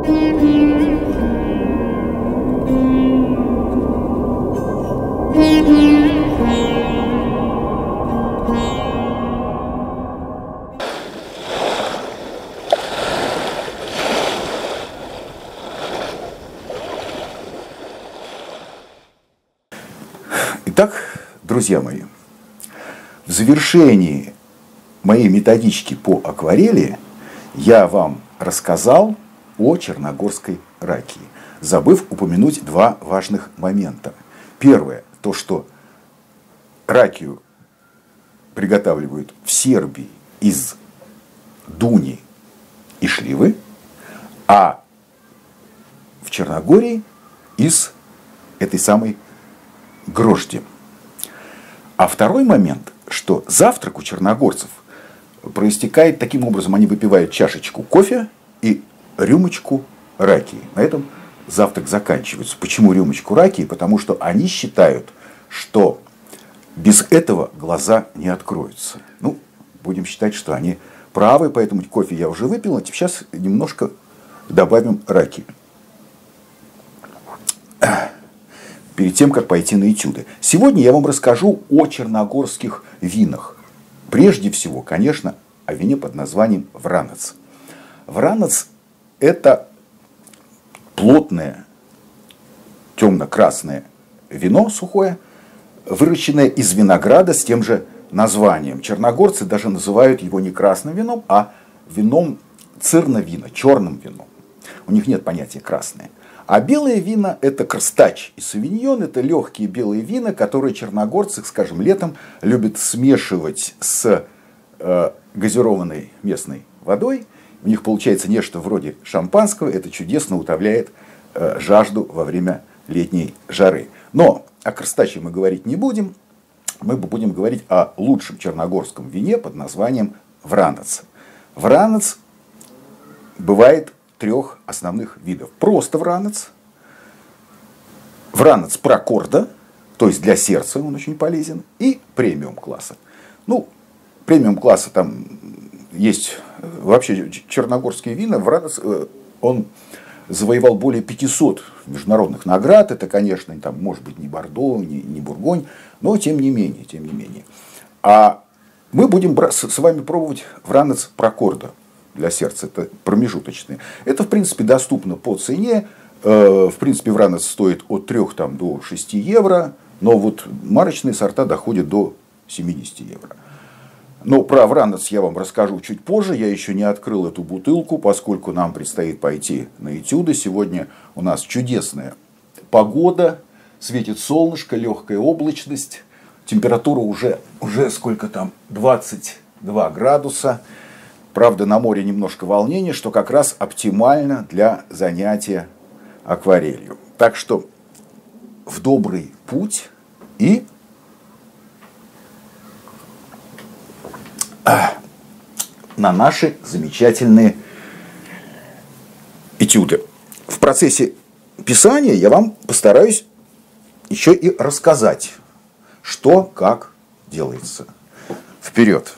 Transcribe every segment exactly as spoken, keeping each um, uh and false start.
Итак, друзья мои, в завершении моей методички по акварели я вам рассказал о черногорской ракии, забыв упомянуть два важных момента. Первое, то что ракию приготавливают в Сербии из дуни и шливы, а в Черногории из этой самой грожди. А второй момент, что завтрак у черногорцев проистекает таким образом: они выпивают чашечку кофе и рюмочку ракии. На этом завтрак заканчивается. Почему рюмочку ракии? Потому что они считают, что без этого глаза не откроются. Ну, будем считать, что они правы, поэтому кофе я уже выпил, а сейчас немножко добавим ракии. Перед тем, как пойти на этюды. Сегодня я вам расскажу о черногорских винах. Прежде всего, конечно, о вине под названием Вранец. Вранец – это плотное, темно-красное вино сухое, выращенное из винограда с тем же названием. Черногорцы даже называют его не красным вином, а вином цирновина, черным вином. У них нет понятия красное. А белые вина – это крстач и савиньон, это легкие белые вина, которые черногорцы, скажем, летом любят смешивать с э, газированной местной водой. У них получается нечто вроде шампанского, это чудесно утоляет э, жажду во время летней жары. Но о крстаче мы говорить не будем, мы будем говорить о лучшем черногорском вине под названием Вранец. Вранец бывает трех основных видов. Просто вранец, вранец прокорда, то есть для сердца он очень полезен, и премиум класса. Ну, премиум класса там есть вообще черногорские вина. Вранец, он завоевал более пятисот международных наград. Это, конечно, там, может быть, не Бордо, не, не Бургонь, но тем не менее, тем не менее. А мы будем с вами пробовать вранец прокорда. Для сердца это промежуточные. Это, в принципе, доступно по цене. В принципе, вранец стоит от трёх там, до шести евро. Но вот марочные сорта доходят до семидесяти евро. Но про вранец я вам расскажу чуть позже. Я еще не открыл эту бутылку, поскольку нам предстоит пойти на этюды. Сегодня у нас чудесная погода. Светит солнышко, легкая облачность. Температура уже, уже сколько там? двадцать два градуса. Правда, на море немножко волнения, что как раз оптимально для занятия акварелью. Так что в добрый путь и на наши замечательные этюды. В процессе писания я вам постараюсь еще и рассказать, что как делается. Вперед!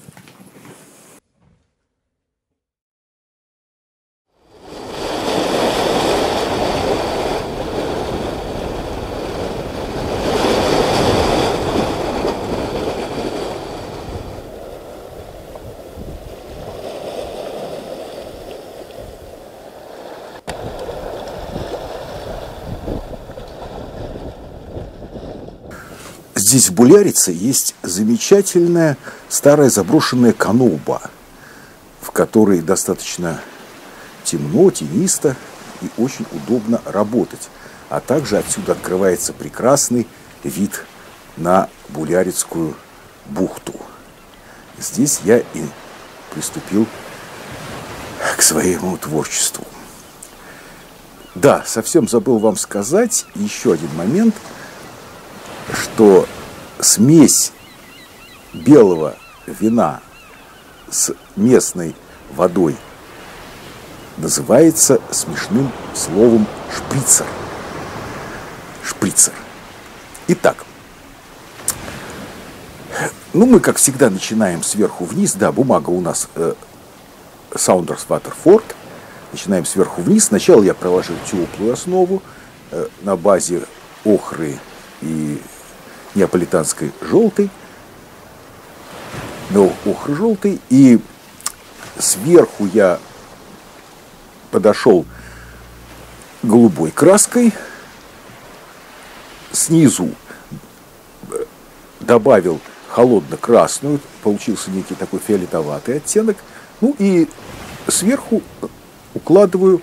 Здесь в Булярице есть замечательная старая заброшенная каноба, в которой достаточно темно, тенисто и очень удобно работать. А также отсюда открывается прекрасный вид на Булярицкую бухту. Здесь я и приступил к своему творчеству. Да, совсем забыл вам сказать еще один момент, что смесь белого вина с местной водой называется смешным словом шприцер. Шприцер. Итак, ну мы, как всегда, начинаем сверху вниз. Да, бумага у нас э, Saunders Waterford. начинаем сверху вниз. Сначала я проложил теплую основу э, на базе охры и неаполитанской желтой, но охры желтой, и сверху я подошел голубой краской, снизу добавил холодно-красную, получился некий такой фиолетоватый оттенок, ну и сверху укладываю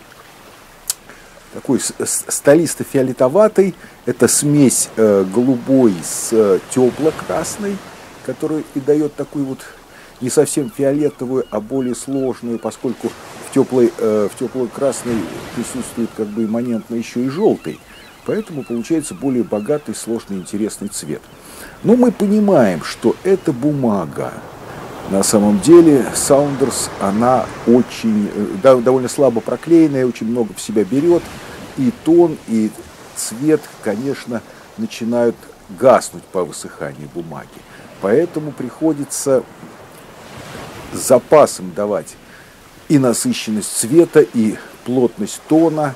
такой столисто-фиолетоватый, это смесь э, голубой с э, тепло-красной, которая и дает такую вот не совсем фиолетовую, а более сложную, поскольку в теплой, э, в тепло-красной присутствует как бы имманентно еще и желтый. Поэтому получается более богатый, сложный, интересный цвет. Но мы понимаем, что эта бумага, на самом деле, Saunders, она очень, да, довольно слабо проклеенная, очень много в себя берет. И тон, и цвет, конечно, начинают гаснуть по высыханию бумаги. Поэтому приходится с запасом давать и насыщенность цвета, и плотность тона.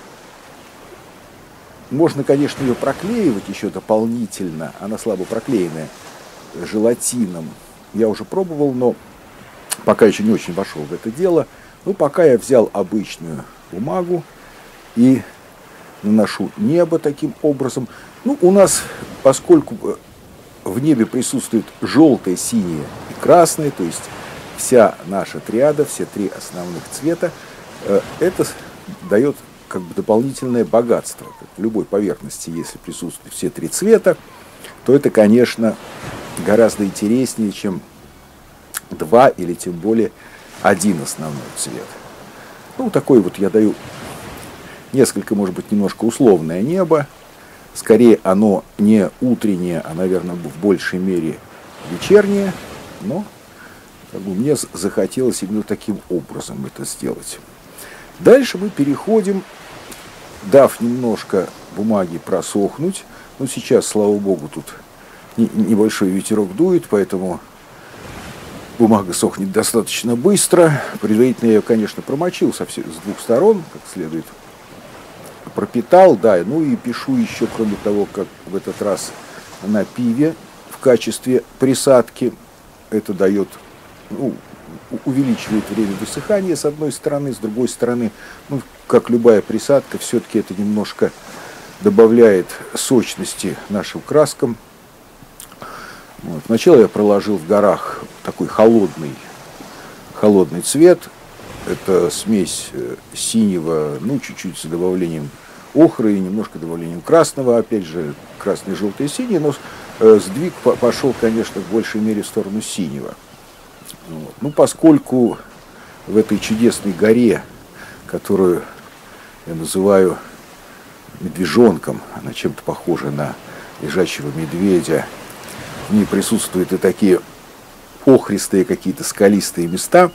Можно, конечно, ее проклеивать еще дополнительно, она слабо проклеенная, желатином. Я уже пробовал, но пока еще не очень вошел в это дело. Ну, пока я взял обычную бумагу и наношу небо таким образом. Ну, у нас, поскольку в небе присутствует желтое, синее и красное, то есть вся наша триада, все три основных цвета, это дает как бы дополнительное богатство. В любой поверхности, если присутствуют все три цвета, то это, конечно, гораздо интереснее, чем два или тем более один основной цвет. Ну, такой вот я даю несколько, может быть, немножко условное небо. Скорее, оно не утреннее, а, наверное, в большей мере вечернее. Но как бы, мне захотелось именно таким образом это сделать. Дальше мы переходим, дав немножко бумаги просохнуть. Ну, сейчас, слава богу, тут небольшой ветерок дует, поэтому бумага сохнет достаточно быстро. Предварительно я ее, конечно, промочил со всех, с двух сторон, как следует. Пропитал, да, ну и пишу еще, кроме того, как в этот раз на пиве в качестве присадки. Это дает, ну, увеличивает время высыхания с одной стороны, с другой стороны, ну, как любая присадка, все-таки это немножко добавляет сочности нашим краскам. Вот. Сначала я проложил в горах такой холодный, холодный цвет. Это смесь синего, ну, чуть-чуть с добавлением охры и немножко добавлением красного. Опять же, красный, желтый, синий. Но сдвиг пошел, конечно, в большей мере в сторону синего. Вот. Ну, поскольку в этой чудесной горе, которую я называю медвежонком, она чем-то похожа на лежачего медведя, в ней присутствуют и такие охристые какие-то скалистые места,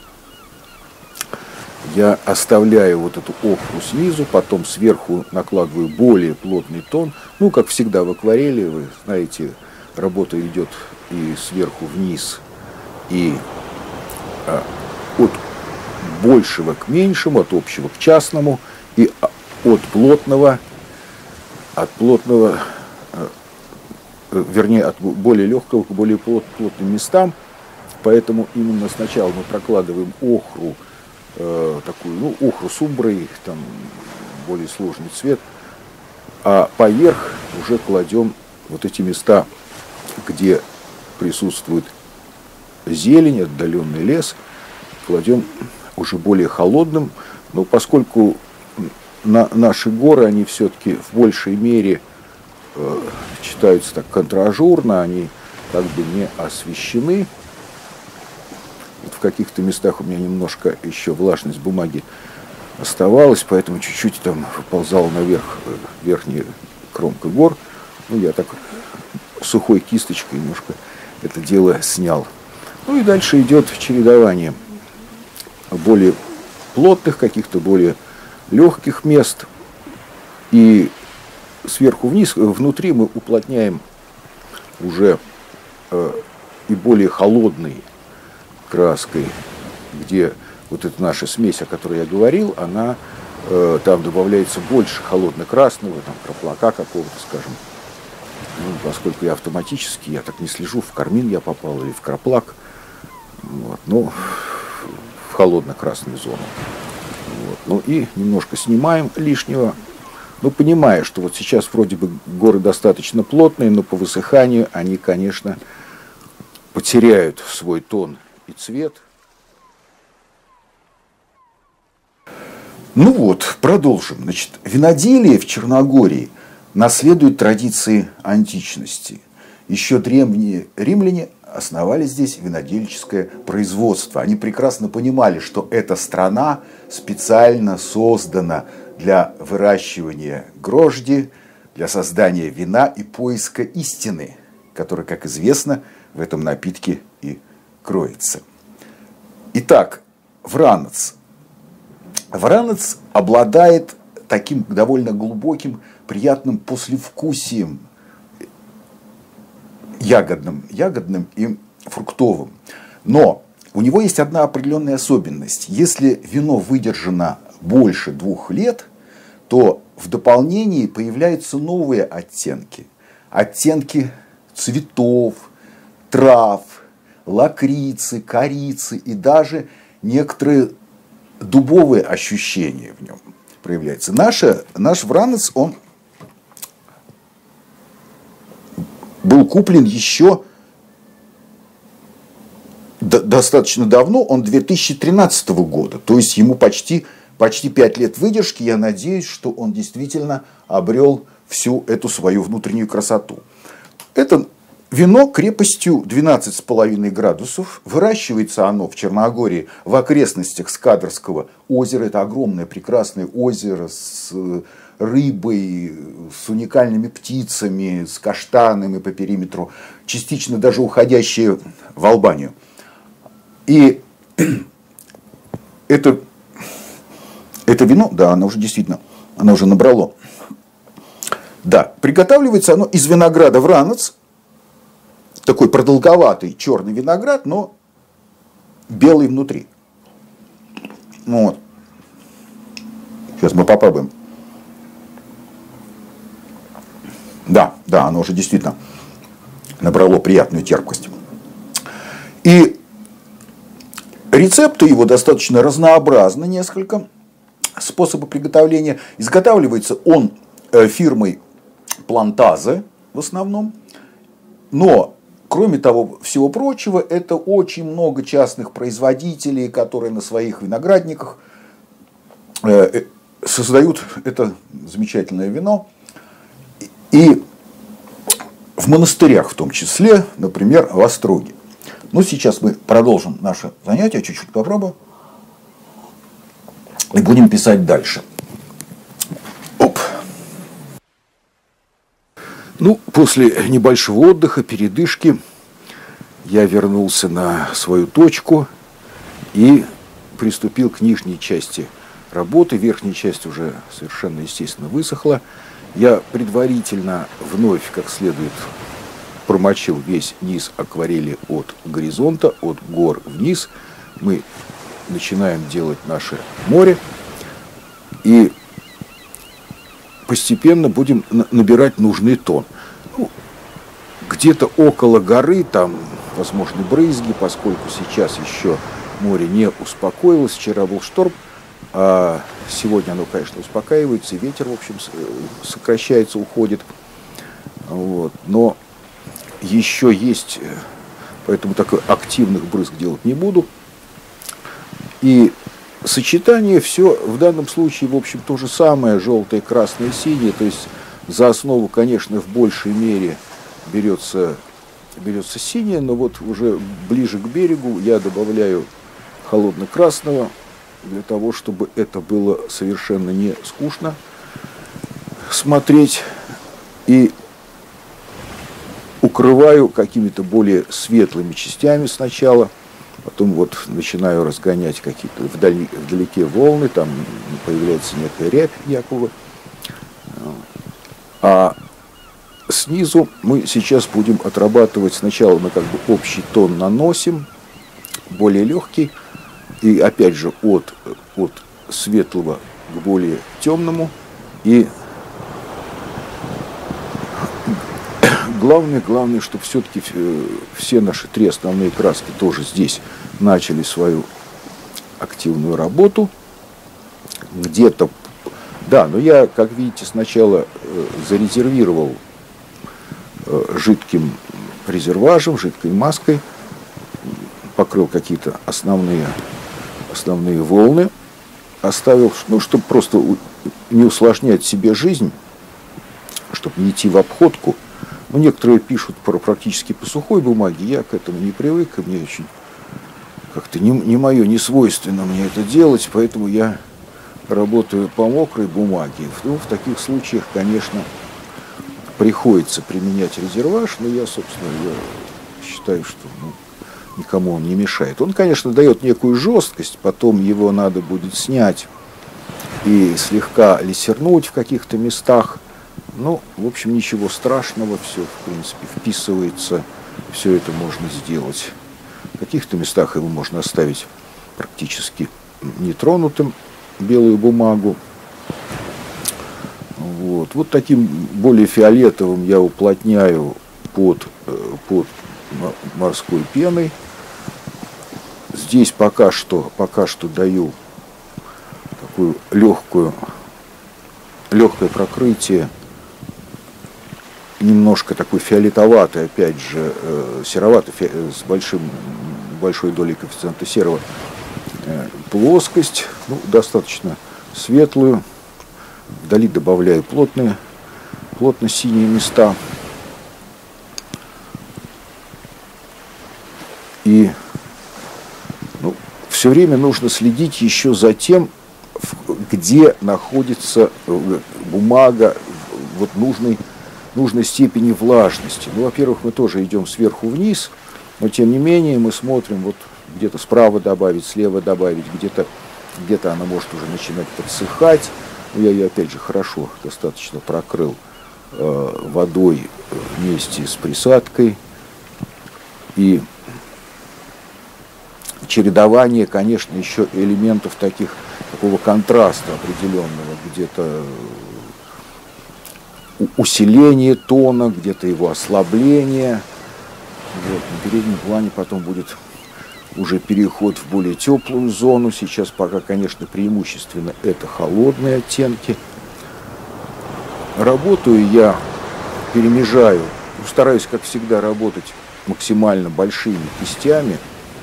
я оставляю вот эту охру снизу, потом сверху накладываю более плотный тон. Ну, как всегда в акварели, вы знаете, работа идет и сверху вниз, и а, от большего к меньшему, от общего к частному, и от плотного, от плотного, а, вернее, от более легкого к более плот, плотным местам. Поэтому именно сначала мы прокладываем охру, э, такую, ну, охру с умброй, там более сложный цвет, а поверх уже кладем вот эти места, где присутствует зелень, отдаленный лес, кладем уже более холодным. Ну, поскольку на, наши горы, они все-таки в большей мере э, читаются так контражурно, они как бы не освещены. В каких-то местах у меня немножко еще влажность бумаги оставалась, поэтому чуть-чуть там выползала наверх верхняя кромка гор. Ну, я так сухой кисточкой немножко это дело снял. Ну и дальше идет чередование более плотных, каких-то более легких мест. И сверху вниз, внутри мы уплотняем уже э, и более холодный краской, где вот эта наша смесь, о которой я говорил, она э, там добавляется больше холодно-красного, там краплака какого-то, скажем. Ну, поскольку я автоматически, я так не слежу, в кармин я попал или в краплак. Вот, ну, в холодно-красную зону. Вот, ну и немножко снимаем лишнего. Ну, понимая, что вот сейчас вроде бы горы достаточно плотные, но по высыханию они, конечно, потеряют свой тон и цвет. Ну вот, продолжим. Значит, виноделие в Черногории наследует традиции античности. Еще древние римляне основали здесь винодельческое производство. Они прекрасно понимали, что эта страна специально создана для выращивания грожди, для создания вина и поиска истины, которая, как известно, в этом напитке и кроется. Итак, Вранец. Вранец обладает таким довольно глубоким, приятным послевкусием, ягодным, ягодным и фруктовым. Но у него есть одна определенная особенность. Если вино выдержано больше двух лет, то в дополнении появляются новые оттенки. Оттенки цветов, трав, лакрицы, корицы и даже некоторые дубовые ощущения в нем проявляются. Наша, наш Вранец, он был куплен еще достаточно давно, он две тысячи тринадцатого года, то есть ему почти, почти пять лет выдержки. Я надеюсь, что он действительно обрел всю эту свою внутреннюю красоту. Это вино крепостью двенадцать с половиной градусов. Выращивается оно в Черногории в окрестностях Скадерского озера. Это огромное прекрасное озеро с рыбой, с уникальными птицами, с каштанами по периметру, частично даже уходящие в Албанию. И это, это вино, да, оно уже действительно, оно уже набрало. Да, приготавливается оно из винограда Вранец, такой продолговатый черный виноград, но белый внутри. Вот. Сейчас мы попробуем. Да, да, оно уже действительно набрало приятную терпкость. И рецепты его достаточно разнообразны, несколько способов приготовления. Изготавливается он фирмой Плантазе в основном. Но, кроме того всего прочего, это очень много частных производителей, которые на своих виноградниках создают это замечательное вино. И в монастырях в том числе, например, в Остроге. Ну, сейчас мы продолжим наше занятие, чуть-чуть попробуем. И будем писать дальше. Оп. Ну, после небольшого отдыха, передышки, я вернулся на свою точку и приступил к нижней части работы. Верхняя часть уже совершенно естественно высохла. Я предварительно вновь как следует промочил весь низ акварели от горизонта, от гор вниз. Мы начинаем делать наше море. И постепенно будем набирать нужный тон. Ну, где-то около горы, там, возможно, брызги, поскольку сейчас еще море не успокоилось. Вчера был шторм. А сегодня оно, конечно, успокаивается, и ветер, в общем, сокращается, уходит. Вот. Но еще есть, поэтому такой активных брызг делать не буду. И сочетание все в данном случае, в общем, то же самое, желтое, красное, синее. То есть за основу, конечно, в большей мере берется, берется синее, но вот уже ближе к берегу я добавляю холодно-красного, для того, чтобы это было совершенно не скучно смотреть. И укрываю какими-то более светлыми частями сначала, потом вот начинаю разгонять какие-то вдали, вдалеке волны, там появляется некая рябь якобы. А снизу мы сейчас будем отрабатывать, сначала мы как бы общий тон наносим, более легкий. И опять же от, от светлого к более темному. И главное, главное, чтобы все-таки все наши три основные краски тоже здесь начали свою активную работу. Где-то, да, но я, как видите, сначала зарезервировал жидким резерважем, жидкой маской, покрыл какие-то основные, основные волны, оставил, ну, чтобы просто не усложнять себе жизнь, чтобы не идти в обходку. Ну, некоторые пишут про практически по сухой бумаге, я к этому не привык, и мне очень как-то не, не мое, не свойственно мне это делать, поэтому я работаю по мокрой бумаге. Ну, в таких случаях, конечно, приходится применять резерваж, но я, собственно, я считаю, что ну, никому он не мешает. Он, конечно, дает некую жесткость, потом его надо будет снять и слегка лессернуть в каких-то местах. Ну, в общем, ничего страшного, все, в принципе, вписывается, все это можно сделать. В каких-то местах его можно оставить практически нетронутым, белую бумагу. Вот, вот таким более фиолетовым я уплотняю под, под морской пеной. Здесь пока что, пока что даю такую легкую, легкое прокрытие, немножко такой фиолетоватый, опять же, э, сероватый, с большим, большой долей коэффициента серого, э, плоскость, ну, достаточно светлую. Вдали добавляю плотные, плотно синие места. И ну, все время нужно следить еще за тем, где находится бумага вот нужной, нужной степени влажности. Ну, во-первых, мы тоже идем сверху вниз, но тем не менее мы смотрим, вот где-то справа добавить, слева добавить, где-то где-то она может уже начинать подсыхать. Я ее, опять же, хорошо достаточно прокрыл э, водой вместе с присадкой. И чередование, конечно, еще элементов таких, такого контраста определенного, где-то усиление тона, где-то его ослабление. Вот. На переднем плане потом будет уже переход в более теплую зону. Сейчас пока, конечно, преимущественно это холодные оттенки. Работаю я, перемежаю, стараюсь, как всегда, работать максимально большими кистями,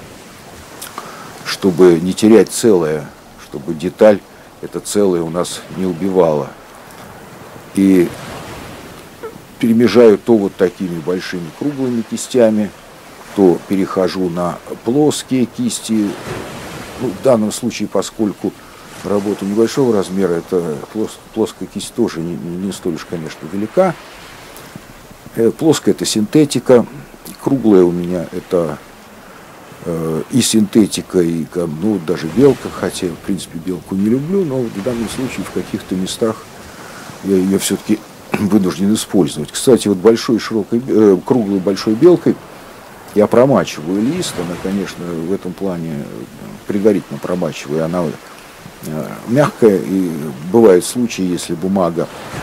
чтобы не терять целое, чтобы деталь это целое у нас не убивала. И перемежаю то вот такими большими круглыми кистями, то перехожу на плоские кисти. Ну, в данном случае, поскольку работа небольшого размера, это плос, плоская кисть тоже не, не столь уж, конечно, велика. Э, плоская это синтетика, круглая у меня это э, и синтетика, и ну, даже белка, хотя, в принципе, белку не люблю, но в данном случае в каких-то местах я ее все-таки вынужден использовать. Кстати, вот большой, широкой, э, круглой большой белкой я промачиваю лист, она, конечно, в этом плане предварительно промачиваю, она мягкая, и бывают случаи, если бумага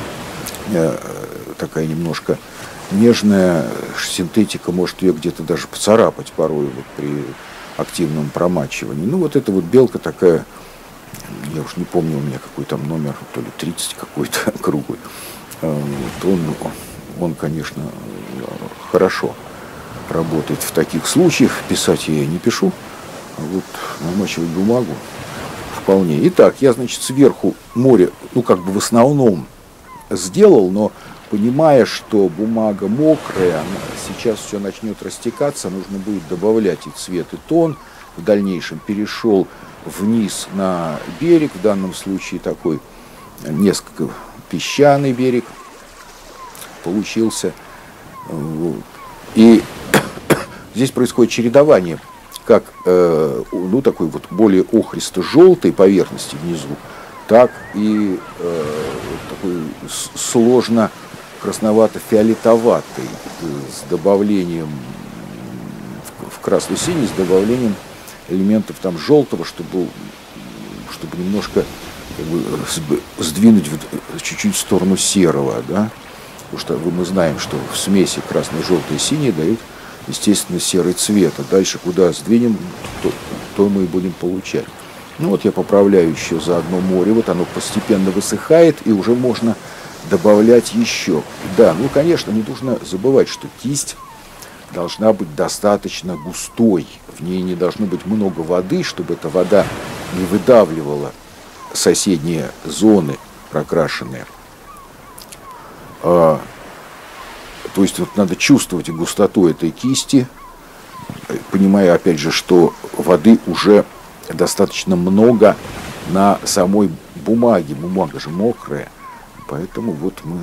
такая немножко нежная, синтетика может ее где-то даже поцарапать порой вот при активном промачивании. Ну, вот эта вот белка такая, я уж не помню, у меня какой там номер, то ли тридцать какой-то круглый, вот он, он, конечно, хорошо работает в таких случаях. Писать я не пишу, а вот намачивать бумагу вполне. Итак, я, значит, сверху море, ну, как бы в основном сделал, но понимая, что бумага мокрая, она сейчас все начнет растекаться, нужно будет добавлять и цвет, и тон. В дальнейшем перешел вниз на берег, в данном случае такой несколько песчаный берег получился. Вот. И здесь происходит чередование как э, ну, такой вот более охристо-желтой поверхности внизу, так и э, такой сложно красновато-фиолетоватой с добавлением в красно-синий, с добавлением элементов там желтого, чтобы, чтобы немножко как бы сдвинуть чуть-чуть в сторону серого, да, потому что мы знаем, что в смеси красный, желтый и синий дают, естественно, серый цвет, а дальше куда сдвинем, то, то мы и будем получать. Ну вот я поправляю еще заодно море, вот оно постепенно высыхает, и уже можно добавлять еще. Да, ну, конечно, не нужно забывать, что кисть должна быть достаточно густой, в ней не должно быть много воды, чтобы эта вода не выдавливала соседние зоны прокрашенные. А, то есть вот надо чувствовать и густоту этой кисти, понимая, опять же, что воды уже достаточно много на самой бумаге. Бумага же мокрая, поэтому вот мы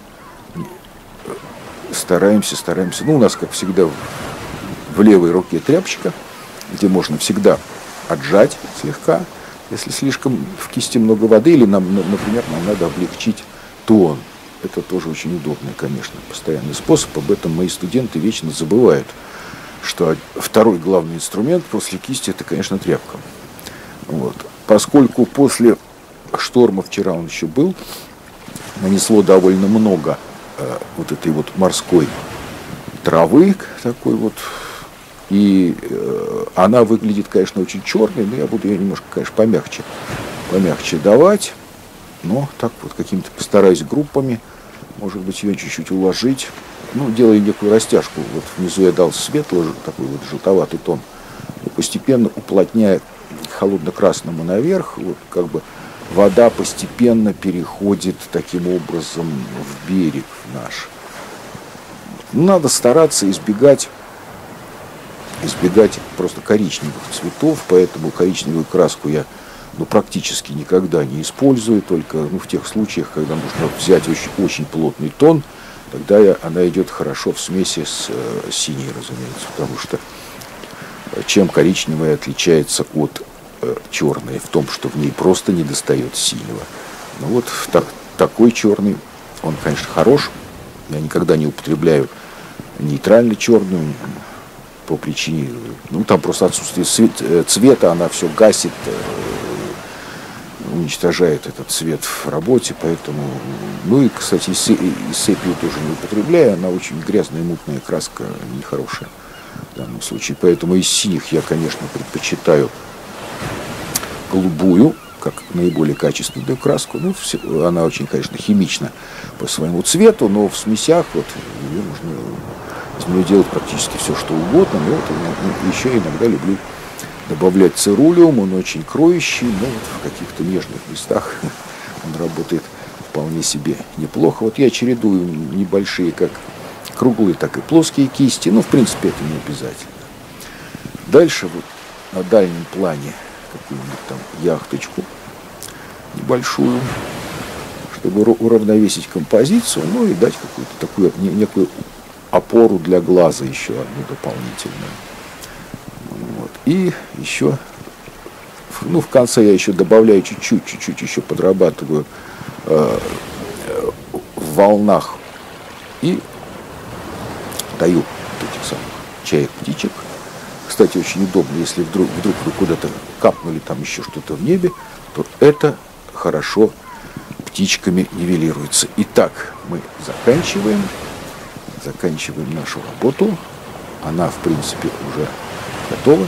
стараемся, стараемся. Ну, у нас, как всегда, в левой руке тряпочка, где можно всегда отжать слегка, если слишком в кисти много воды, или, нам, например, нам надо облегчить тон. Это тоже очень удобный, конечно, постоянный способ. Об этом мои студенты вечно забывают, что второй главный инструмент после кисти – это, конечно, тряпка. Вот. Поскольку после шторма, вчера он еще был, нанесло довольно много э, вот этой вот морской травы такой вот, и э, она выглядит, конечно, очень черной, но я буду ее немножко, конечно, помягче, помягче давать, но так вот какими-то постараюсь группами, может быть, ее чуть-чуть уложить. Ну, делаю некую растяжку. Вот внизу я дал светлый, такой вот желтоватый тон, и постепенно уплотняя холодно-красному наверх, вот как бы вода постепенно переходит таким образом в берег наш. Надо стараться избегать избегать просто коричневых цветов, поэтому коричневую краску я ну, практически никогда не использую, только ну, в тех случаях, когда нужно взять очень, очень плотный тон, тогда я, она идет хорошо в смеси с э, синей, разумеется, потому что чем коричневая отличается от э, черной, в том, что в ней просто не достает синего. Ну вот так, такой черный, он, конечно, хорош, я никогда не употребляю нейтрально черную, по причине, ну, там просто отсутствие цвета, она все гасит, уничтожает этот цвет в работе, поэтому, ну и, кстати, и сепию тоже не употребляю, она очень грязная, мутная краска, нехорошая в данном случае, поэтому из синих я, конечно, предпочитаю голубую, как наиболее качественную краску, ну, она очень, конечно, химична по своему цвету, но в смесях вот ее можно из нее делать практически все, что угодно. Но вот я еще иногда люблю добавлять цирулиум, он очень кроющий, но вот в каких-то нежных местах он работает вполне себе неплохо. Вот я чередую небольшие как круглые, так и плоские кисти, но в принципе это не обязательно. Дальше вот на дальнем плане какую-нибудь там яхточку небольшую, чтобы уравновесить композицию, ну и дать какую-то такую некую опору для глаза еще одну дополнительную. Вот. И еще, ну, в конце я еще добавляю чуть-чуть, чуть-чуть еще подрабатываю э, в волнах и даю вот этих самых чаек птичек. Кстати, очень удобно, если вдруг, вдруг вы куда-то капнули там еще что-то в небе, то это хорошо птичками нивелируется. Итак, мы заканчиваем. Заканчиваем нашу работу. Она, в принципе, уже готова.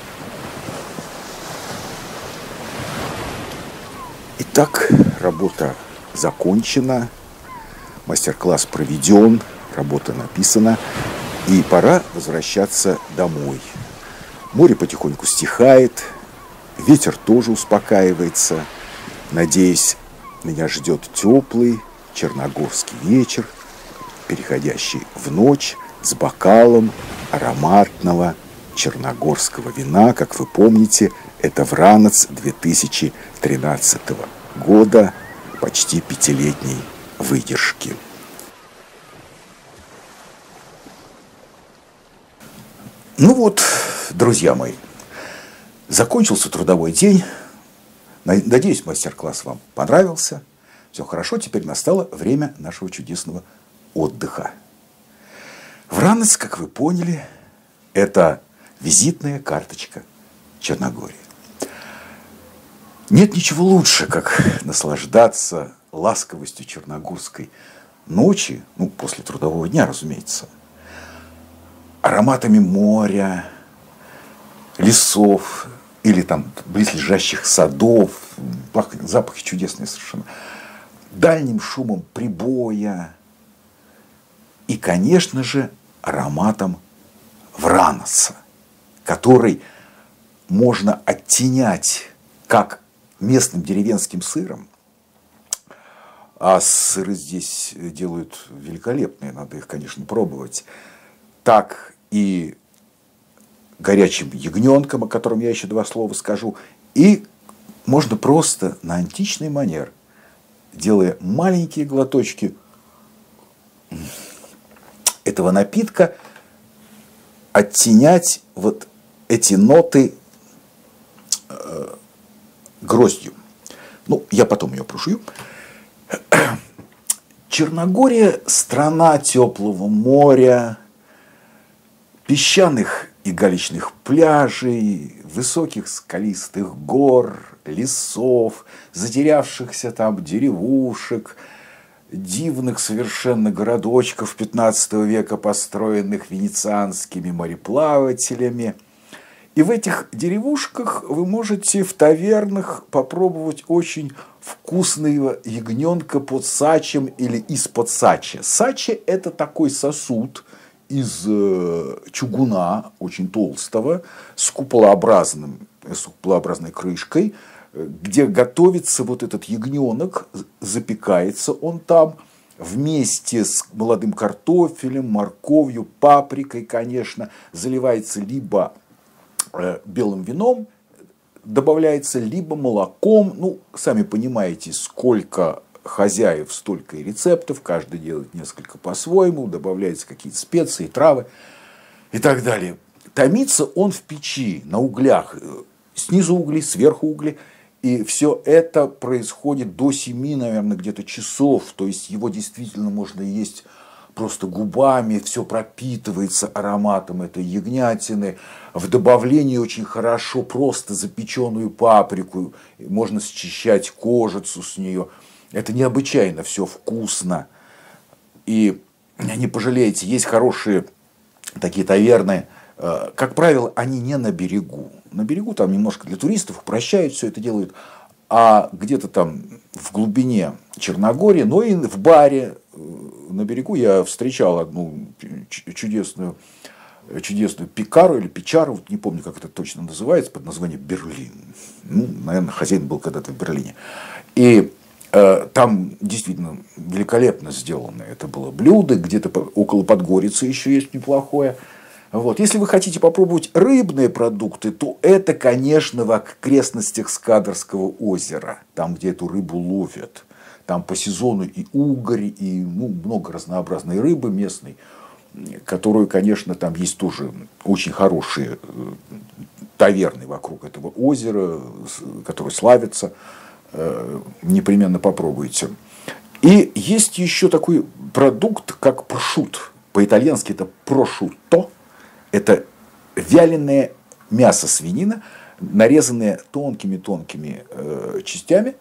Итак, работа закончена. Мастер-класс проведен. Работа написана. И пора возвращаться домой. Море потихоньку стихает. Ветер тоже успокаивается. Надеюсь, меня ждет теплый черногорский вечер, переходящий в ночь с бокалом ароматного черногорского вина. Как вы помните, это Вранец две тысячи тринадцатого года, почти пятилетней выдержки. Ну вот, друзья мои, закончился трудовой день. Надеюсь, мастер-класс вам понравился. Все хорошо, теперь настало время нашего чудесного отдыха. Вранец, как вы поняли, это визитная карточка Черногории. Нет ничего лучше, как наслаждаться ласковостью черногорской ночи, ну, после трудового дня, разумеется, ароматами моря, лесов или там близлежащих садов, запахи чудесные совершенно, дальним шумом прибоя и, конечно же, ароматом враноса, который можно оттенять как местным деревенским сыром, а сыры здесь делают великолепные, надо их, конечно, пробовать, так и горячим ягненком, о котором я еще два слова скажу, и можно просто на античный манер, делая маленькие глоточки этого напитка, оттенять вот эти ноты э, гроздью. Ну, я потом ее прошую. Черногория – страна теплого моря, песчаных и галечных пляжей, высоких скалистых гор, лесов, затерявшихся там деревушек, дивных совершенно городочков пятнадцатого века, построенных венецианскими мореплавателями. И в этих деревушках вы можете в тавернах попробовать очень вкусного ягненка под сачем или из-под сача. Сача – это такой сосуд из чугуна, очень толстого, с куполообразным, с куполообразной крышкой, где готовится вот этот ягненок, запекается он там вместе с молодым картофелем, морковью, паприкой, конечно, заливается либо белым вином, добавляется либо молоком. Ну, сами понимаете, сколько хозяев, столько и рецептов, каждый делает несколько по-своему, добавляются какие-то специи, травы и так далее. Томится он в печи, на углях, снизу угли, сверху угли. И все это происходит до семи, наверное, где-то часов. То есть его действительно можно есть просто губами, все пропитывается ароматом этой ягнятины. В добавлении очень хорошо просто запеченную паприку. Можно счищать кожицу с нее. Это необычайно все вкусно. И не пожалеете, есть хорошие такие таверны. Как правило, они не на берегу. На берегу там немножко для туристов упрощают, все это делают. А где-то там в глубине Черногории, но и в баре на берегу я встречал одну чудесную, чудесную пекару или печару, не помню, как это точно называется, под названием Берлин. Ну, наверное, хозяин был когда-то в Берлине. И э, там действительно великолепно сделано это было блюдо, где-то около Подгорицы еще есть неплохое. Вот. Если вы хотите попробовать рыбные продукты, то это, конечно, в окрестностях Скадерского озера, там, где эту рыбу ловят. Там по сезону и угорь, и ну, много разнообразной рыбы местной, которую, конечно, там есть тоже очень хорошие таверны вокруг этого озера, которые славятся. Непременно попробуйте. И есть еще такой продукт, как прошут. По-итальянски это прошутто. Это вяленое мясо свинина, нарезанное тонкими-тонкими э, частями.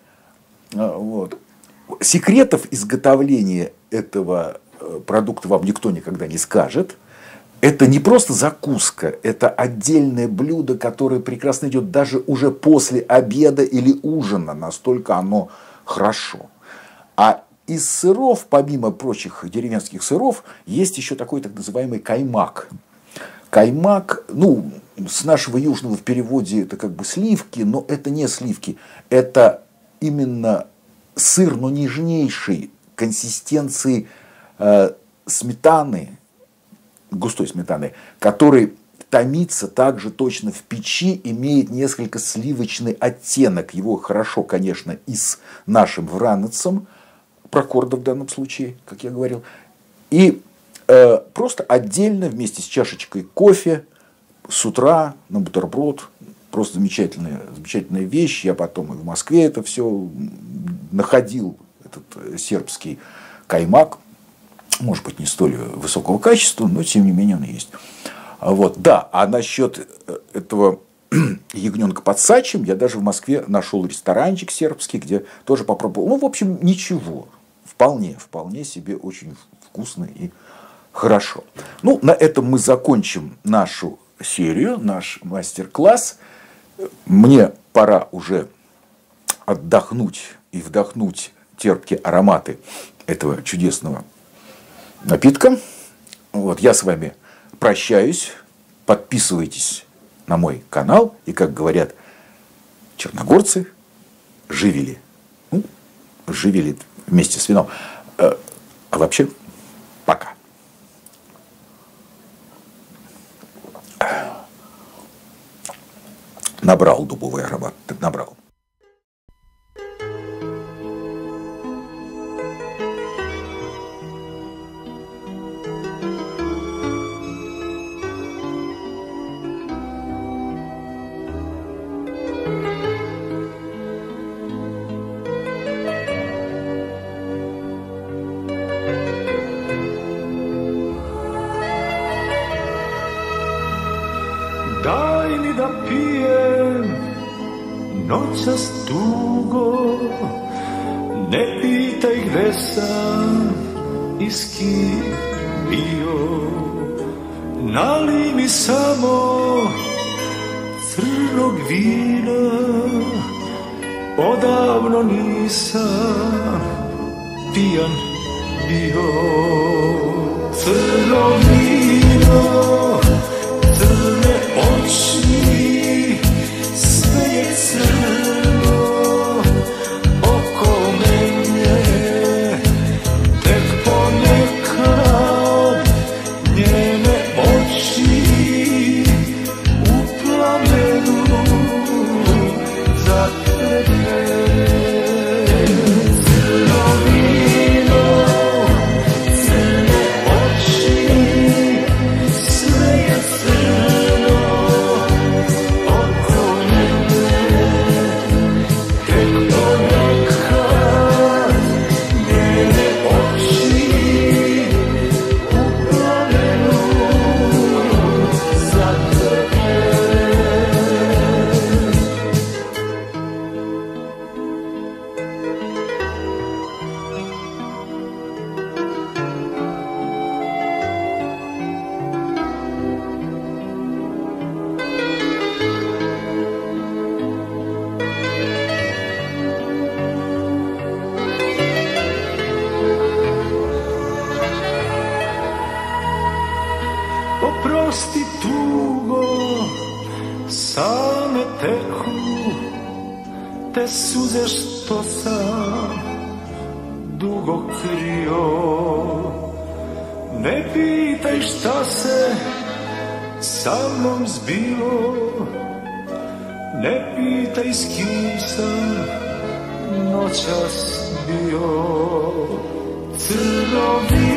Вот. Секретов изготовления этого продукта вам никто никогда не скажет. Это не просто закуска, это отдельное блюдо, которое прекрасно идет даже уже после обеда или ужина. Настолько оно хорошо. А из сыров, помимо прочих деревенских сыров, есть еще такой так называемый каймак. Каймак, ну, с нашего южного в переводе это как бы сливки, но это не сливки. Это именно сыр, но нежнейшей консистенции э, сметаны, густой сметаны, который томится также точно в печи, имеет несколько сливочный оттенок. Его хорошо, конечно, и с нашим вранецом, прокорда в данном случае, как я говорил, и э, просто отдельно вместе с чашечкой кофе с утра на бутерброд. Просто замечательная, замечательная вещь. Я потом и в Москве это все находил, этот сербский каймак. Может быть, не столь высокого качества, но тем не менее он есть. Вот, да, а насчет этого ягненка под сачем. Я даже в Москве нашел ресторанчик сербский, где тоже попробовал. Ну, в общем, ничего. Вполне, вполне себе очень вкусно и хорошо. Ну, на этом мы закончим нашу серию, наш мастер-класс. Мне пора уже отдохнуть и вдохнуть терпкие ароматы этого чудесного напитка. Вот, я с вами прощаюсь. Подписывайтесь на мой канал. И, как говорят черногорцы, живели. Ну, живели вместе с вином. А вообще, пока. Набрал дубовый аромат. Так набрал. Daj mi da pijem noćas dugo, ne pitaj gde sam i s kim bio. Nalij mi samo crnog vina, odavno nisam pijan bio. Crno vino, crne oči, sve je crno oko mene, tek ponekad njene oči u plamenu za tebe. Crno vino, crne oči, sve je crno oko mene, tek ponekad njene oči u plamenu za tebe. Oprosti tugo, same teku, te suze što sam dugo krio. Ne pitaj šta se sa mnom zbilo, ne pitaj s kim sam noćas bio. Crno vino,